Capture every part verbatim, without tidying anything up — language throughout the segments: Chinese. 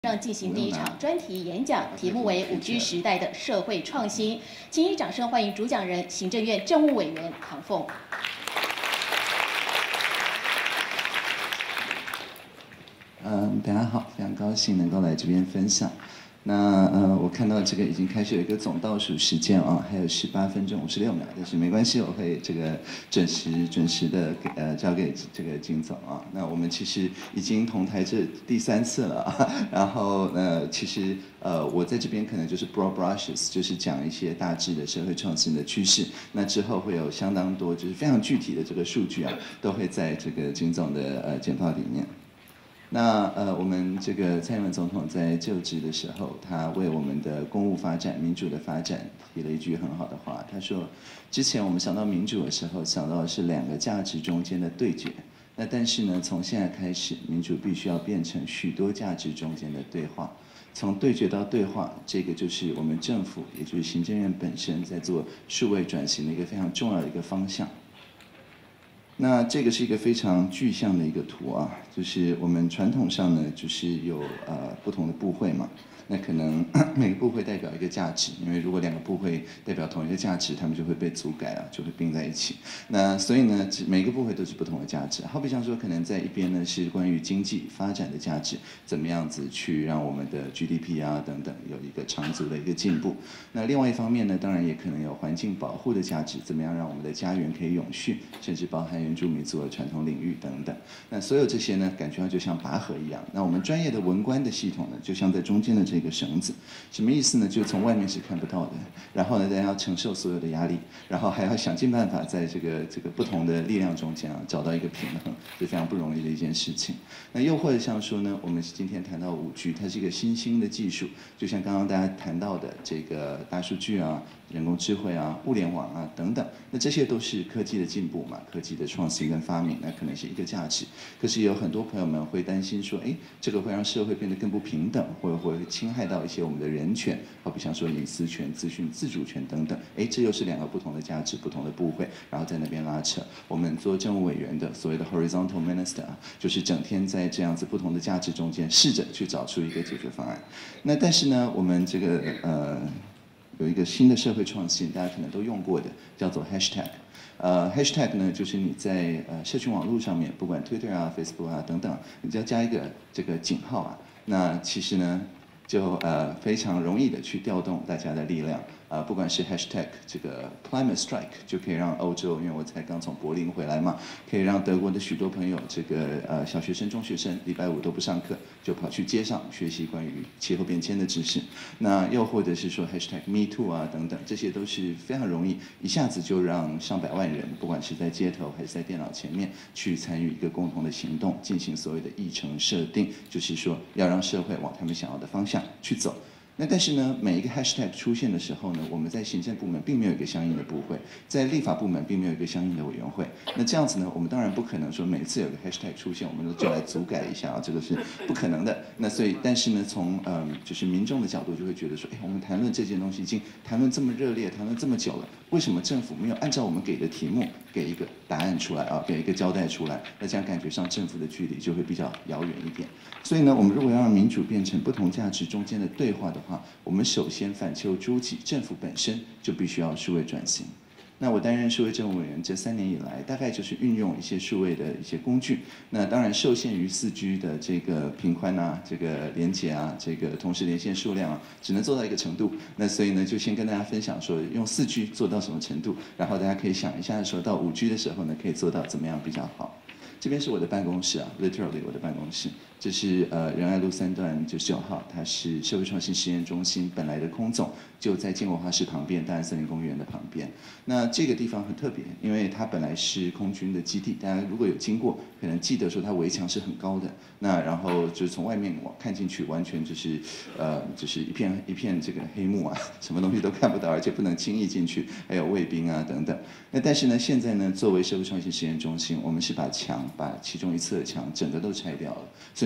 上进行第一场专题演讲，题目为五 G 时代的社会创新。请以掌声欢迎主讲人、行政院政务委员唐凤。 嗯，大家好，非常高兴能够来这边分享。那呃，我看到这个已经开始有一个总倒数时间啊，还有十八分钟五十六秒，但是没关系，我会这个准时准时的呃交给这个金总啊。那我们其实已经同台这第三次了啊，然后呃，其实呃我在这边可能就是 broad brushes， 就是讲一些大致的社会创新的趋势。那之后会有相当多就是非常具体的这个数据啊，都会在这个金总的呃简报里面。那呃，我们这个蔡英文总统在就职的时候，他为我们的公务发展、民主的发展提了一句很好的话。他说，之前我们想到民主的时候，想到的是两个价值中间的对决。那但是呢，从现在开始，民主必须要变成许多价值中间的对话。从对决到对话，这个就是我们政府，也就是行政院本身在做数位转型的一个非常重要的一个方向。那这个是一个非常具象的一个图啊，就是我们传统上呢，就是有呃不同的部会嘛，那可能每个部会代表一个价值，因为如果两个部会代表同一个价值，他们就会被组改啊，就会并在一起。那所以呢，每个部会都是不同的价值。好比像说，可能在一边呢是关于经济发展的价值，怎么样子去让我们的 G D P 啊等等有一个长足的一个进步。那另外一方面呢，当然也可能有环境保护的价值，怎么样让我们的家园可以永续，甚至包含原住民族的传统领域等等。那所有这些呢，感觉上就像拔河一样。那我们专业的文官的系统呢，就像在中间的这个绳子，什么意思呢？就从外面是看不到的，然后呢，大家要承受所有的压力，然后还要想尽办法在这个这个不同的力量中间啊，找到一个平衡，是非常不容易的一件事情。那又或者像说呢，我们今天谈到五 G， 它是一个新兴的技术，就像刚刚大家谈到的这个大数据啊、人工智慧啊、物联网啊等等，那这些都是科技的进步嘛，科技的创新跟发明，那可能是一个价值。可是有很多朋友们会担心说，哎，这个会让社会变得更不平等，或者会侵害到一些我们的人权，好比像说隐私权、资讯自主权等等。哎，这又是两个不同的价值、不同的部会，然后在那边拉扯。我们做政务委员的所谓的 horizontal minister 啊，就是整天在这样子不同的价值中间，试着去找出一个解决方案。那但是呢，我们这个呃。有一个新的社会创新，大家可能都用过的，叫做 hashtag。呃 ，hashtag 呢，就是你在呃社群网络上面，不管 Twitter 啊、Facebook 啊等等，你只要加一个这个井号啊，那其实呢，就呃非常容易的去调动大家的力量。啊、呃，不管是 hashtag 这个 climate strike， 就可以让欧洲，因为我才刚从柏林回来嘛，可以让德国的许多朋友，这个呃小学生、中学生，礼拜五都不上课，就跑去街上学习关于气候变迁的知识。那又或者是说 hashtag me too 啊等等，这些都是非常容易一下子就让上百万人，不管是在街头还是在电脑前面，去参与一个共同的行动，进行所谓的议程设定，就是说要让社会往他们想要的方向去走。那但是呢，每一个 hashtag 出现的时候呢，我们在行政部门并没有一个相应的部会，在立法部门并没有一个相应的委员会。那这样子呢，我们当然不可能说每次有个 hashtag 出现，我们就来组改一下啊，这个是不可能的。那所以，但是呢，从嗯就是民众的角度就会觉得说，哎，我们谈论这件东西已经谈论这么热烈，谈论这么久了，为什么政府没有按照我们给的题目给一个答案出来啊，给一个交代出来？那这样感觉上政府的距离就会比较遥远一点。所以呢，我们如果要让民主变成不同价值中间的对话的话，我们首先反求诸己，政府本身就必须要数位转型。那我担任数位政务委员这三年以来，大概就是运用一些数位的一些工具。那当然受限于四 G 的这个频宽啊、这个连接啊、这个同时连线数量啊，只能做到一个程度。那所以呢，就先跟大家分享说，用四 G 做到什么程度，然后大家可以想一下说，到五 G 的时候呢，可以做到怎么样比较好。这边是我的办公室啊 ，literally 我的办公室。这是呃仁爱路三段九十九号，它是社会创新实验中心本来的空总，就在建国花市旁边，大安森林公园的旁边。那这个地方很特别，因为它本来是空军的基地，大家如果有经过，可能记得说它围墙是很高的。那然后就是从外面看进去，完全就是呃就是一片一片这个黑幕啊，什么东西都看不到，而且不能轻易进去，还有卫兵啊等等。那但是呢，现在呢，作为社会创新实验中心，我们是把墙把其中一侧的墙整个都拆掉了，所以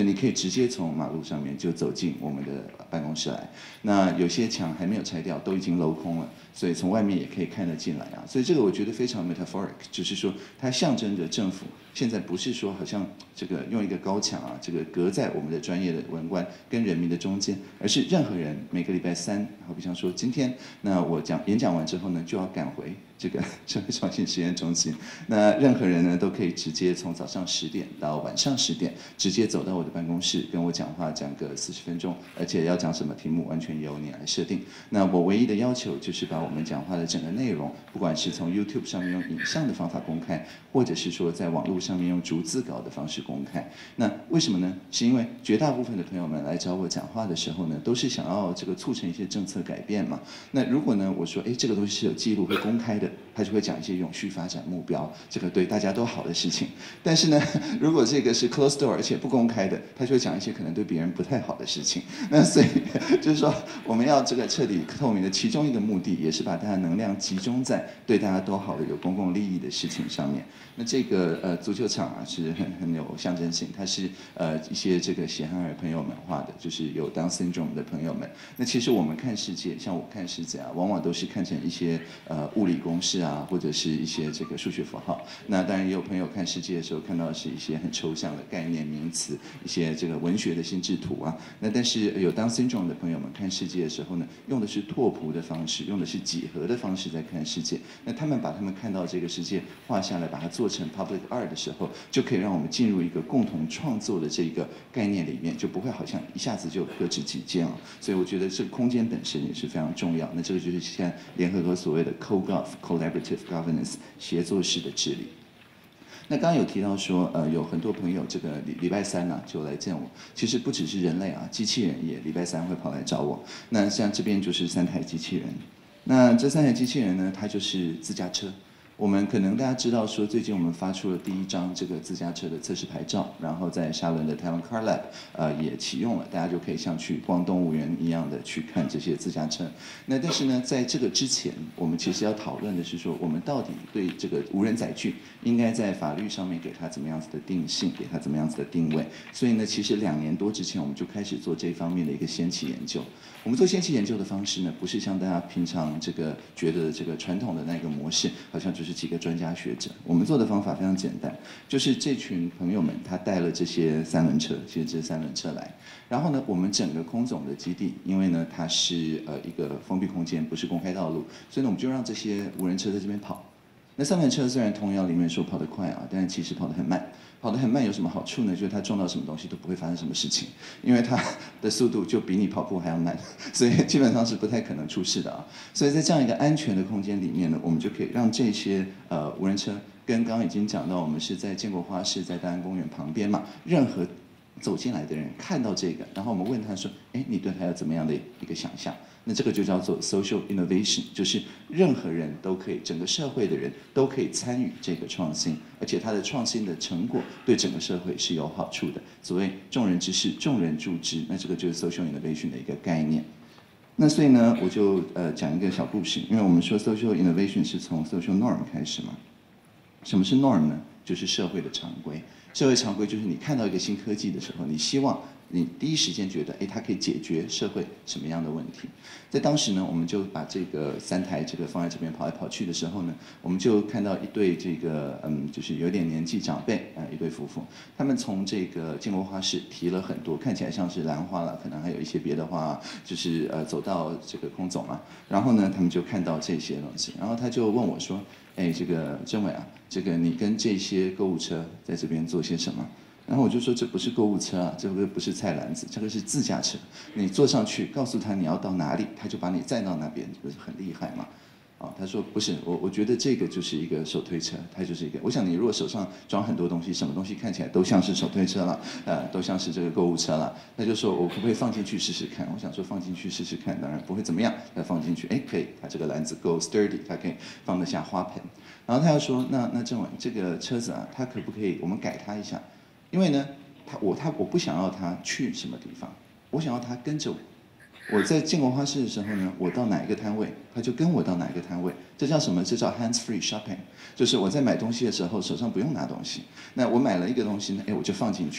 你可以直接从马路上面就走进我们的办公室来。那有些墙还没有拆掉，都已经镂空了，所以从外面也可以看得进来啊。所以这个我觉得非常 metaphoric， 就是说它象征着政府现在不是说好像这个用一个高墙啊，这个隔在我们的专业的文官跟人民的中间，而是任何人每个礼拜三，好比像说今天，那我讲演讲完之后呢，就要赶回这个社会创新实验中心。那任何人呢都可以直接从早上十点到晚上十点，直接走到我的办公室跟我讲话，讲个四十分钟，而且要讲什么题目完全由你来设定。那我唯一的要求就是把我们讲话的整个内容，不管是从 YouTube 上面用影像的方法公开，或者是说在网络上面用逐字稿的方式公开。那为什么呢？是因为绝大部分的朋友们来找我讲话的时候呢，都是想要这个促成一些政策改变嘛。那如果呢，我说，哎，这个东西是有记录会公开的，他就会讲一些永续发展目标，这个对大家都好的事情。但是呢，如果这个是 closed door 而且不公开的，他就会讲一些可能对别人不太好的事情。那所以就是说，我们要这个彻底透明的其中一个目的，也是把大家能量集中在对大家都好的有公共利益的事情上面。那这个呃足球场啊是很很有象征性，它是呃一些这个血汗儿朋友们画的，就是有 Down syndrome 的朋友们。那其实我们看世界，像我看世界啊，往往都是看成一些呃物理公式啊，或者是一些这个数学符号。那当然也有朋友看世界的时候看到的是一些很抽象的概念名词，一些这个文学的心智图啊。那但是有 Down syndrome 的朋友们看世界的时候呢，用的是拓扑的方式，用的是几何的方式在看世界。那他们把他们看到这个世界画下来，把它做成 public art 的时候，就可以让我们进入一个共同创作的这个概念里面，就不会好像一下子就各执己见啊。所以我觉得这个空间本身也是非常重要。那这个就是现在联合国所谓的 co-gov collaborative governance 协作式的治理。那刚刚有提到说，呃，有很多朋友这个礼礼拜三啊就来见我。其实不只是人类啊，机器人也礼拜三会跑来找我。那像这边就是三台机器人。那这三台机器人呢，它就是自驾车。我们可能大家知道说，最近我们发出了第一张这个自驾车的测试牌照，然后在沙仑的台湾 Car Lab 呃也启用了，大家就可以像去逛动物园一样的去看这些自驾车。那但是呢，在这个之前，我们其实要讨论的是说，我们到底对这个无人载具应该在法律上面给它怎么样子的定性，给它怎么样子的定位。所以呢，其实两年多之前，我们就开始做这方面的一个先期研究。我们做先期研究的方式呢，不是像大家平常这个觉得这个传统的那个模式，好像就是几个专家学者。我们做的方法非常简单，就是这群朋友们他带了这些三轮车，其实这三轮车来，然后呢，我们整个空总的基地，因为呢它是呃一个封闭空间，不是公开道路，所以呢我们就让这些无人车在这边跑。那三轮车虽然同样里面说跑得快啊，但是其实跑得很慢。跑得很慢有什么好处呢？就是它撞到什么东西都不会发生什么事情，因为它的速度就比你跑步还要慢，所以基本上是不太可能出事的啊。所以在这样一个安全的空间里面呢，我们就可以让这些呃无人车，跟刚刚已经讲到，我们是在建国花市，在大安公园旁边嘛，任何走进来的人看到这个，然后我们问他说：“哎，你对他有怎么样的一个想象？”那这个就叫做 social innovation， 就是任何人都可以，整个社会的人都可以参与这个创新，而且它的创新的成果对整个社会是有好处的。所谓众人之事，众人助之，那这个就是 social innovation 的一个概念。那所以呢，我就呃讲一个小故事，因为我们说 social innovation 是从 social norm 开始嘛。什么是 norm 呢？就是社会的常规。社会常规就是你看到一个新科技的时候，你希望你第一时间觉得，哎，它可以解决社会什么样的问题？在当时呢，我们就把这个三台这个放在这边跑来跑去的时候呢，我们就看到一对这个嗯，就是有点年纪长辈啊、呃，一对夫妇，他们从这个建国花市提了很多，看起来像是兰花了，可能还有一些别的花，就是呃走到这个空总嘛，然后呢，他们就看到这些东西，然后他就问我说，哎，这个政委啊，这个你跟这些购物车在这边做些什么？然后我就说这不是购物车啊，这个不是菜篮子，这个是自驾车。你坐上去，告诉他你要到哪里，他就把你载到那边，这不是很厉害吗？啊，他说不是，我我觉得这个就是一个手推车，它就是一个。我想你如果手上装很多东西，什么东西看起来都像是手推车了，呃，都像是这个购物车了，他就说我可不可以放进去试试看？我想说放进去试试看，当然不会怎么样，那放进去，哎，可以，它这个篮子够 sturdy， 它可以放得下花盆。然后他又说，那那政委这个车子啊，它可不可以我们改它一下？因为呢，他我他我不想要他去什么地方，我想要他跟着我。我在建国花市的时候呢，我到哪一个摊位，他就跟我到哪一个摊位。这叫什么？这叫 hands-free shopping， 就是我在买东西的时候手上不用拿东西。那我买了一个东西呢，哎，我就放进去。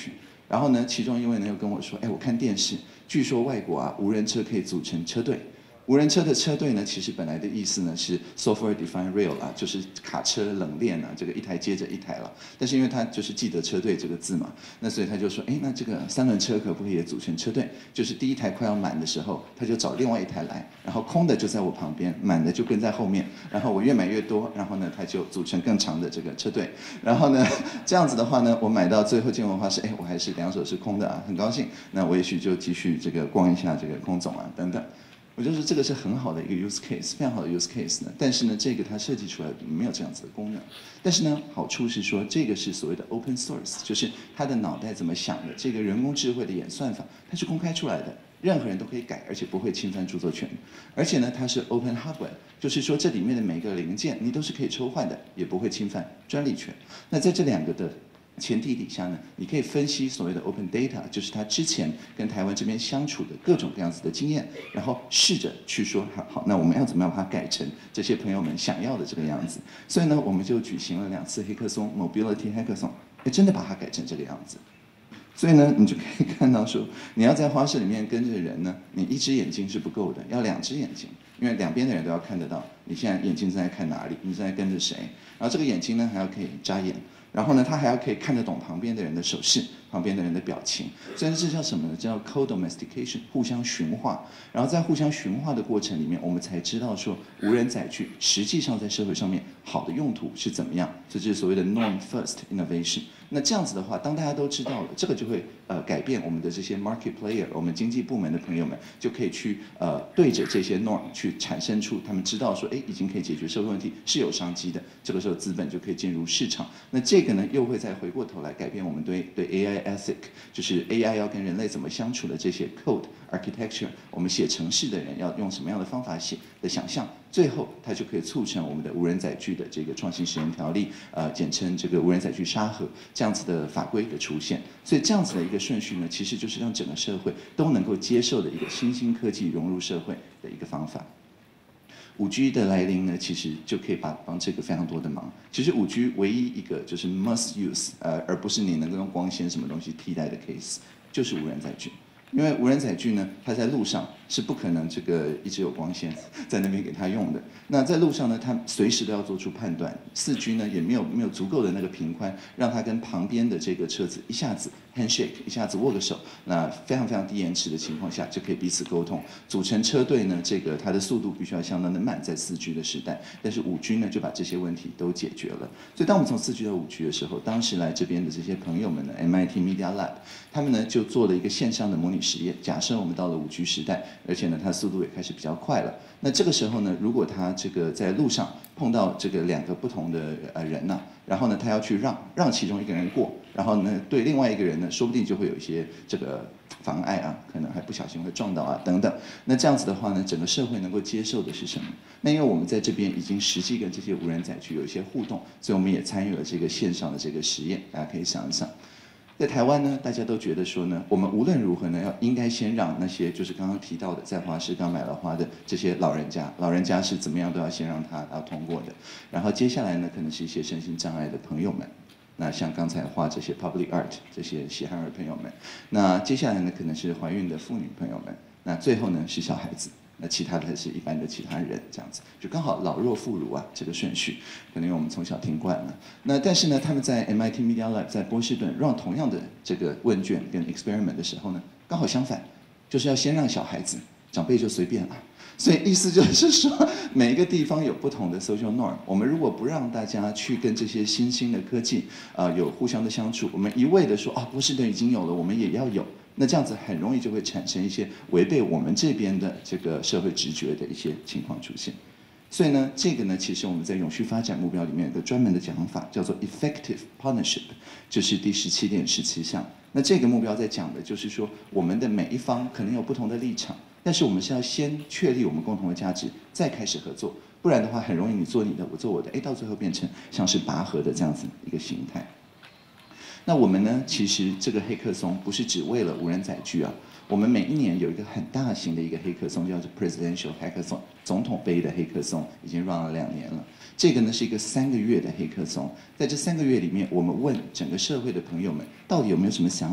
然后呢，其中一位呢又跟我说，哎，我看电视，据说外国啊无人车可以组成车队。无人车的车队呢，其实本来的意思呢是 software defined rail 啊，就是卡车冷链啊，这个一台接着一台了。但是因为他就是记得车队这个字嘛，那所以他就说，哎，那这个三轮车可不可以也组成车队？就是第一台快要满的时候，他就找另外一台来，然后空的就在我旁边，满的就跟在后面，然后我越买越多，然后呢，他就组成更长的这个车队。然后呢，这样子的话呢，我买到最后见文化是，哎，我还是两手是空的啊，很高兴。那我也许就继续这个逛一下这个空总啊，等等。我就说这个是很好的一个 use case， 非常好的 use case 呢。但是呢，这个它设计出来没有这样子的功能。但是呢，好处是说这个是所谓的 open source， 就是他的脑袋怎么想的，这个人工智慧的演算法，它是公开出来的，任何人都可以改，而且不会侵犯著作权。而且呢，它是 open hardware， 就是说这里面的每个零件你都是可以抽换的，也不会侵犯专利权。那在这两个的前提底下呢，你可以分析所谓的 open data， 就是他之前跟台湾这边相处的各种各样子的经验，然后试着去说，好，好，那我们要怎么样把它改成这些朋友们想要的这个样子？所以呢，我们就举行了两次黑客松 ，Mobility Hackathon， 哎，真的把它改成这个样子。所以呢，你就可以看到说，你要在花市里面跟着人呢，你一只眼睛是不够的，要两只眼睛，因为两边的人都要看得到你现在眼睛正在看哪里，你正在跟着谁。然后这个眼睛呢，还要可以眨眼。然后呢，他还要可以看得懂旁边的人的手势，旁边的人的表情。所以这叫什么呢？叫 co-domestication， 互相驯化。然后在互相驯化的过程里面，我们才知道说无人载具实际上在社会上面好的用途是怎么样。这就是所谓的 norm first innovation。那这样子的话，当大家都知道了，这个就会呃改变我们的这些 market player， 我们经济部门的朋友们就可以去呃对着这些 norm 去产生出他们知道说，哎，已经可以解决社会问题，是有商机的。这个时候资本就可以进入市场。那这个呢，又会再回过头来改变我们对对 A I ethic， 就是 A I 要跟人类怎么相处的这些 code architecture， 我们写程式的人要用什么样的方法写的想象。最后，它就可以促成我们的无人载具的这个创新实验条例，呃，简称这个无人载具沙盒这样子的法规的出现。所以这样子的一个顺序呢，其实就是让整个社会都能够接受的一个新兴科技融入社会的一个方法。五 G 的来临呢，其实就可以帮帮这个非常多的忙。其实五 G 唯一一个就是 must use， 呃，而不是你能够用光纤什么东西替代的 case， 就是无人载具。因为无人载具呢，它在路上是不可能这个一直有光纤在那边给它用的。那在路上呢，它随时都要做出判断。四 G 呢也没有没有足够的那个频宽，让它跟旁边的这个车子一下子 handshake， 一下子握个手，那非常非常低延迟的情况下就可以彼此沟通。组成车队呢，这个它的速度必须要相当的慢，在四 G 的时代。但是五 G 呢就把这些问题都解决了。所以当我们从四 G 到五 G 的时候，当时来这边的这些朋友们呢 ，M I T Media Lab， 他们呢就做了一个线上的模拟实验。假设我们到了五 G 时代，而且呢它速度也开始比较快了。那这个时候呢，如果他这个在路上碰到这个两个不同的呃人呐、啊，然后呢他要去让让其中一个人过，然后呢对另外一个人呢，说不定就会有一些这个妨碍啊，可能还不小心会撞到啊等等。那这样子的话呢，整个社会能够接受的是什么？那因为我们在这边已经实际跟这些无人载具有一些互动，所以我们也参与了这个线上的这个实验，大家可以想一想。在台湾呢，大家都觉得说呢，我们无论如何呢，要应该先让那些就是刚刚提到的在花市刚买了花的这些老人家，老人家是怎么样都要先让他要通过的。然后接下来呢，可能是一些身心障碍的朋友们，那像刚才画这些 public art 这些喜憨儿朋友们，那接下来呢，可能是怀孕的妇女朋友们，那最后呢是小孩子。那其他的是一般的其他人，这样子就刚好老弱妇孺啊，这个顺序，可能因为我们从小听惯了。那但是呢，他们在 M I T Media Lab 在波士顿 run 同样的这个问卷跟 experiment 的时候呢，刚好相反，就是要先让小孩子，长辈就随便了。所以意思就是说，每一个地方有不同的 social norm。我们如果不让大家去跟这些新兴的科技啊、呃、有互相的相处，我们一味的说啊，波士顿已经有了，我们也要有。那这样子很容易就会产生一些违背我们这边的这个社会直觉的一些情况出现。所以呢，这个呢，其实我们在永续发展目标里面有个专门的讲法，叫做 effective partnership， 就是第十七点十七项。那这个目标在讲的就是说，我们的每一方可能有不同的立场，但是我们是要先确立我们共同的价值，再开始合作。不然的话，很容易你做你的，我做我的，哎，到最后变成像是拔河的这样子一个形态。那我们呢？其实这个黑客松不是只为了无人载具啊。我们每一年有一个很大型的一个黑客松，叫做 Presidential Hackathon， 总统杯的黑客松，已经 run 了两年了。这个呢是一个三个月的黑客松，在这三个月里面，我们问整个社会的朋友们，到底有没有什么想法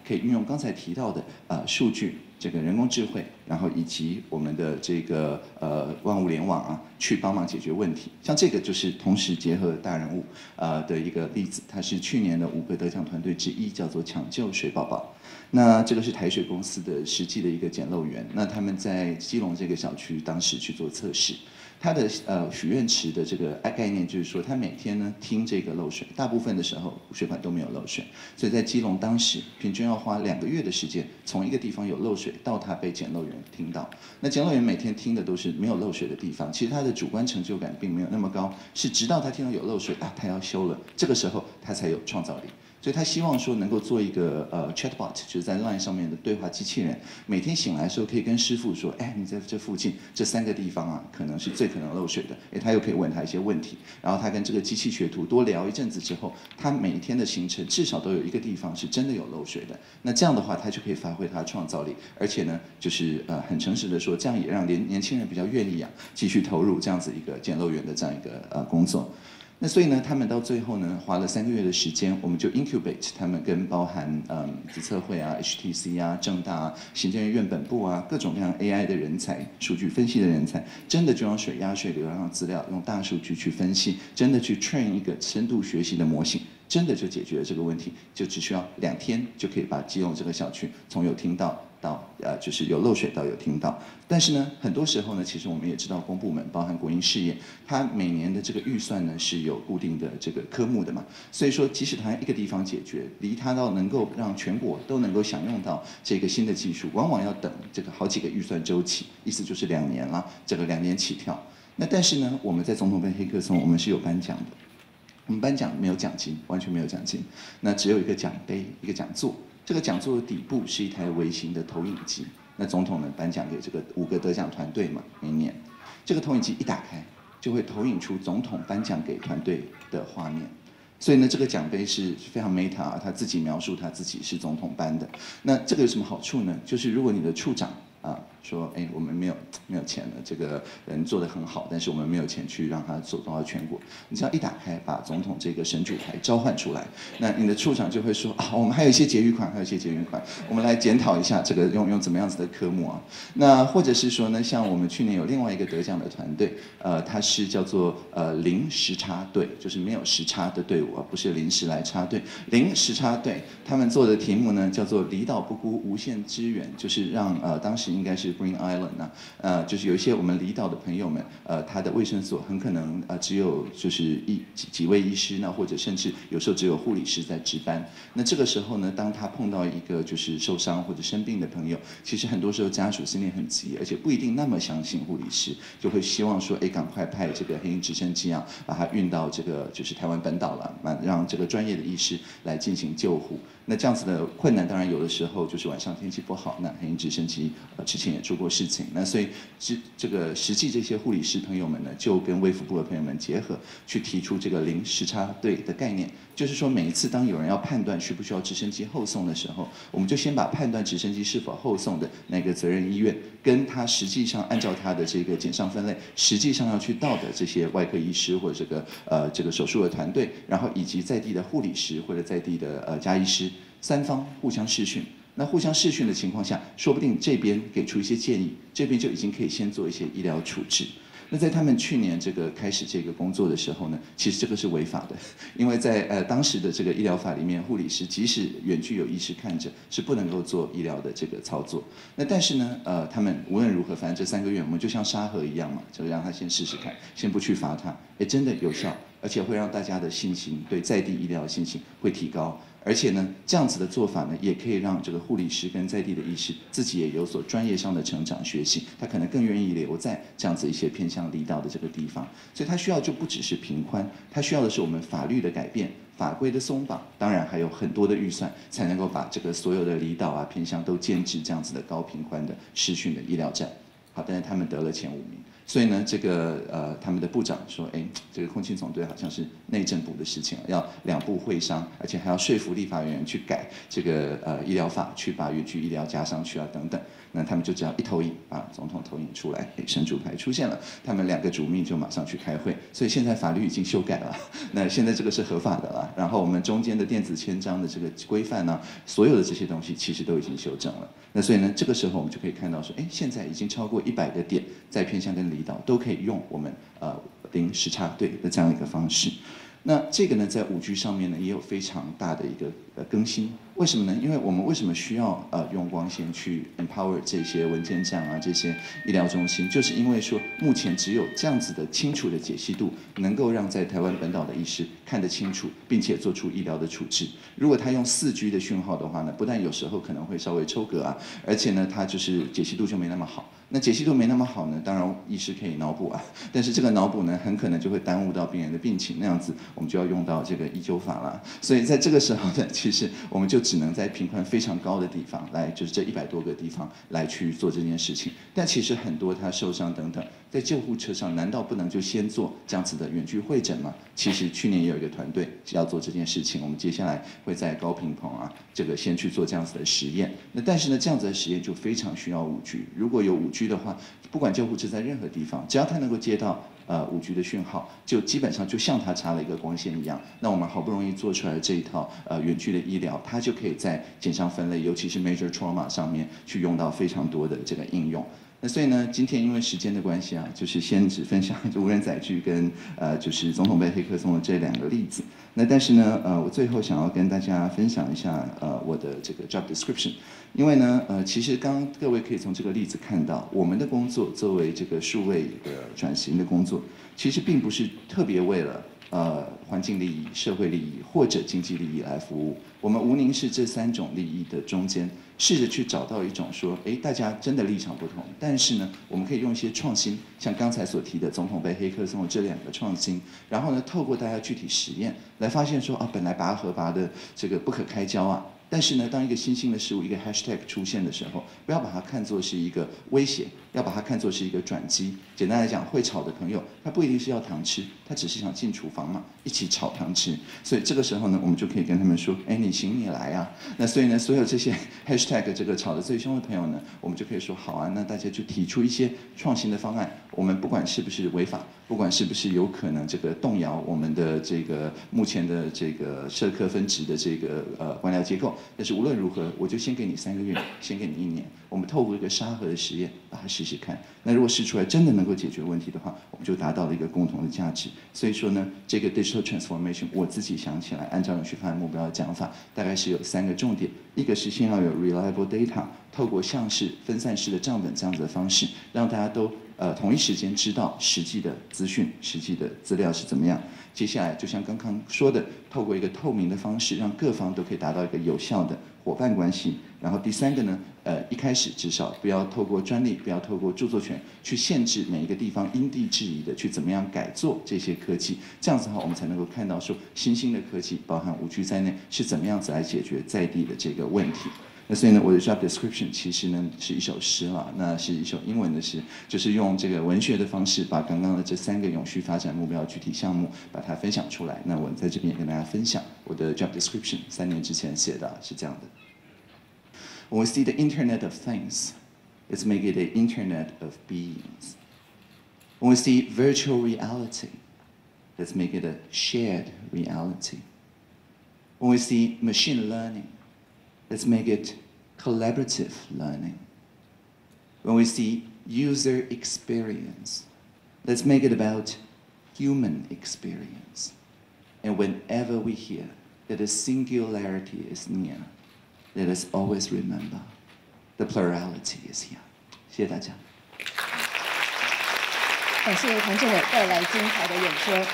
可以运用刚才提到的呃数据。这个人工智慧，然后以及我们的这个呃万物联网啊，去帮忙解决问题。像这个就是同时结合大人物呃的一个例子，它是去年的五个得奖团队之一，叫做抢救水宝宝。那这个是台水公司的实际的一个检漏员，那他们在基隆这个小区当时去做测试。它的呃许愿池的这个概念就是说，它每天呢听这个漏水，大部分的时候水管都没有漏水，所以在基隆当时平均要花两个月的时间，从一个地方有漏水到它被检漏员听到。那检漏员每天听的都是没有漏水的地方，其实他的主观成就感并没有那么高，是直到他听到有漏水啊，他要修了，这个时候他才有创造力。所以他希望说能够做一个呃 chatbot， 就是在 Line 上面的对话机器人，每天醒来的时候可以跟师傅说，哎，你在这附近这三个地方啊，可能是最可能漏水的，哎，他又可以问他一些问题，然后他跟这个机器学徒多聊一阵子之后，他每一天的行程至少都有一个地方是真的有漏水的，那这样的话他就可以发挥他的创造力，而且呢，就是呃很诚实的说，这样也让年年轻人比较愿意啊继续投入这样子一个检漏员的这样一个呃工作。那所以呢，他们到最后呢，花了三个月的时间，我们就 incubate 他们跟包含嗯资策会啊、H T C 啊、政大啊、行政院院本部啊各种各样 A I 的人才、数据分析的人才，真的就用水压、水流让资料用大数据去分析，真的去 train 一个深度学习的模型，真的就解决了这个问题，就只需要两天就可以把基隆这个小区从有听到到呃就是有漏水到有听到。但是呢，很多时候呢，其实我们也知道公部门，包含国营事业，它每年的这个预算呢是有固定的这个科目的嘛，所以说即使它一个地方解决，离它到能够让全国都能够享用到这个新的技术，往往要等这个好几个预算周期，意思就是两年啦，这个两年起跳。那但是呢，我们在总统杯黑客松，我们是有颁奖的。我们颁奖没有奖金，完全没有奖金，那只有一个奖杯，一个讲座。这个讲座的底部是一台微型的投影机。那总统呢颁奖给这个五个得奖团队嘛，每年这个投影机一打开，就会投影出总统颁奖给团队的画面。所以呢，这个奖杯是非常 meta 啊，他自己描述他自己是总统颁的。那这个有什么好处呢？就是如果你的处长啊说，哎，我们没有没有钱了，这个人做得很好，但是我们没有钱去让他走到全国。你只要一打开，把总统这个神主牌召唤出来，那你的处长就会说啊，我们还有一些结余款，还有一些结余款，我们来检讨一下这个用用怎么样子的科目啊。那或者是说呢，像我们去年有另外一个得奖的团队，呃，它是叫做呃零时差队，就是没有时差的队伍啊，不是临时来插队，零时差队，他们做的题目呢叫做离岛不孤无限支援，就是让呃当时应该是 Green Island 啊，呃，就是有一些我们离岛的朋友们，呃，他的卫生所很可能呃只有就是一几几位医师呢，或者甚至有时候只有护理师在值班。那这个时候呢，当他碰到一个就是受伤或者生病的朋友，其实很多时候家属心里很急，而且不一定那么相信护理师，就会希望说，哎，赶快派这个黑鹰直升机啊，把他运到这个就是台湾本岛了，让这个专业的医师来进行救护。那这样子的困难，当然有的时候就是晚上天气不好，那黑鹰直升机呃之前也出过事情，那所以这这个实际这些护理师朋友们呢，就跟卫福部的朋友们结合，去提出这个零时差队的概念，就是说每一次当有人要判断需不需要直升机后送的时候，我们就先把判断直升机是否后送的那个责任医院，跟他实际上按照他的这个检伤分类，实际上要去到的这些外科医师或者这个呃这个手术的团队，然后以及在地的护理师或者在地的呃家医师，三方互相视讯。那互相视讯的情况下，说不定这边给出一些建议，这边就已经可以先做一些医疗处置。那在他们去年这个开始这个工作的时候呢，其实这个是违法的，因为在呃当时的这个医疗法里面，护理师即使远距有医师看着，是不能够做医疗的这个操作。那但是呢，呃，他们无论如何，反正这三个月我们就像沙盒一样嘛，就让他先试试看，先不去罚他，哎，真的有效，而且会让大家的信心对在地医疗的信心会提高。而且呢，这样子的做法呢，也可以让这个护理师跟在地的医师自己也有所专业上的成长学习，他可能更愿意留在这样子一些偏向离岛的这个地方。所以他需要就不只是频宽，他需要的是我们法律的改变、法规的松绑，当然还有很多的预算，才能够把这个所有的离岛啊、偏乡都建置这样子的高频宽的视讯的医疗站。好，但是他们得了前五名。 所以呢，这个呃，他们的部长说，哎，这个空勤总队好像是内政部的事情，要两部会商，而且还要说服立法委员去改这个呃医疗法，去把远距医疗加上去啊等等。那他们就只要一投影，把总统投影出来，哎，神主牌出现了，他们两个主秘就马上去开会。所以现在法律已经修改了，那现在这个是合法的了。然后我们中间的电子签章的这个规范呢，所有的这些东西其实都已经修正了。那所以呢，这个时候我们就可以看到说，哎，现在已经超过一百个点，在偏乡跟离岛都可以用我们呃零时差对的这样一个方式。那这个呢，在五 G 上面呢，也有非常大的一个呃更新。为什么呢？因为我们为什么需要呃用光纤去 empower 这些文件站啊，这些医疗中心，就是因为说目前只有这样子的清楚的解析度，能够让在台湾本岛的医师看得清楚，并且做出医疗的处置。如果他用四 G 的讯号的话呢，不但有时候可能会稍微抽格啊，而且呢，它就是解析度就没那么好。那解析度没那么好呢，当然医师可以脑补啊，但是这个脑补呢，很可能就会耽误到病人的病情，那样子我们就要用到这个医纠法了。所以在这个时候呢，其实我们就只能在频宽非常高的地方来，就是这一百多个地方来去做这件事情。但其实很多他受伤等等，在救护车上，难道不能就先做这样子的远距会诊吗？其实去年也有一个团队要做这件事情，我们接下来会在高屏棚啊，这个先去做这样子的实验。那但是呢，这样子的实验就非常需要五 G。如果有五 G 的话，不管救护车在任何地方，只要它能够接到呃五 G 的讯号，就基本上就像它插了一个光纤一样。那我们好不容易做出来的这一套呃远距的医疗，它就可以在减伤分类，尤其是 major trauma 上面去用到非常多的这个应用。那所以呢，今天因为时间的关系啊，就是先只分享无人载具跟呃就是总统杯黑客松的这两个例子。那但是呢，呃，我最后想要跟大家分享一下呃我的这个 job description， 因为呢，呃，其实刚刚各位可以从这个例子看到，我们的工作作为这个数位的转型的工作，其实并不是特别为了呃环境利益、社会利益或者经济利益来服务。我们无宁是这三种利益的中间，试着去找到一种说，哎，大家真的立场不同，但是呢，我们可以用一些创新，像刚才所提的总统杯黑客松的这两个创新，然后呢，透过大家具体实验来发现说，啊，本来拔河拔的这个不可开交啊。但是呢，当一个新兴的事物，一个 hashtag 出现的时候，不要把它看作是一个威胁，要把它看作是一个转机。简单来讲，会炒的朋友，他不一定是要糖吃，他只是想进厨房嘛，一起炒糖吃。所以这个时候呢，我们就可以跟他们说，哎，你行你来啊。那所以呢，所有这些 hashtag 这个炒得最凶的朋友呢，我们就可以说，好啊，那大家就提出一些创新的方案。我们不管是不是违法，不管是不是有可能这个动摇我们的这个目前的这个社科分职的这个呃官僚结构。但是无论如何，我就先给你三个月，先给你一年，我们透过一个沙盒的实验，把它试试看。那如果试出来真的能够解决问题的话，我们就达到了一个共同的价值。所以说呢，这个 digital transformation 我自己想起来，按照永续发展目标的讲法，大概是有三个重点。一个是先要有 reliable data， 透过像是分散式的账本这样子的方式，让大家都呃同一时间知道实际的资讯、实际的资料是怎么样。接下来就像刚刚说的，透过一个透明的方式，让各方都可以达到一个有效的伙伴关系。然后第三个呢，呃，一开始至少不要透过专利，不要透过著作权去限制每一个地方因地制宜的去怎么样改做这些科技。这样子的话，我们才能够看到说新兴的科技，包含五 G 在内，是怎么样子来解决在地的这个问题。那所以呢，我的 job description 其实呢是一首诗了，那是一首英文的诗，就是用这个文学的方式，把刚刚的这三个永续发展目标具体项目把它分享出来。那我在这边也跟大家分享我的 job description， 三年之前写的是这样的。When we see the Internet of Things, let's make it the Internet of Beings. When we see virtual reality, let's make it a shared reality. When we see machine learning, let's make it collaborative learning. When we see user experience, let's make it about human experience. And whenever we hear that a singularity is near, let us always remember the plurality is here. 谢谢大家。 感谢谭政委带来精彩的演说。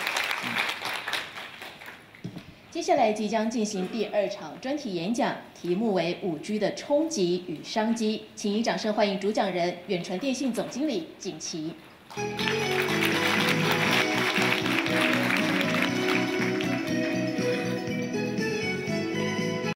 接下来即将进行第二场专题演讲，题目为五 G 的冲击与商机，请以掌声欢迎主讲人远传电信总经理景琦。